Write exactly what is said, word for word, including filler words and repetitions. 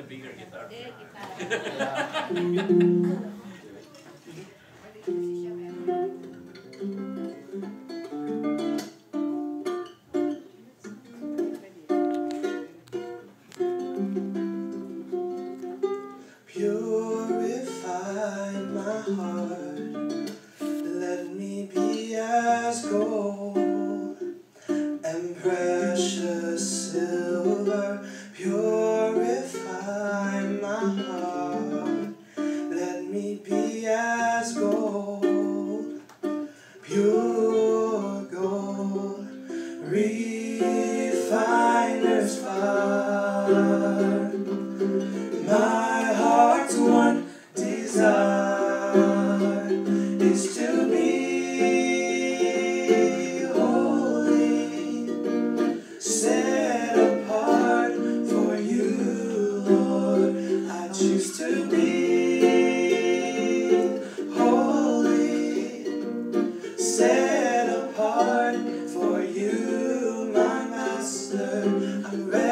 a bigger guitar. Purify my heart, let me be as gold and precious silver. Purify my heart, let me be as gold, pure gold, refiner's fire. My heart's one desire is to be holy, set apart for you, Lord. I choose to be holy, set apart for you, my Master. I'm ready.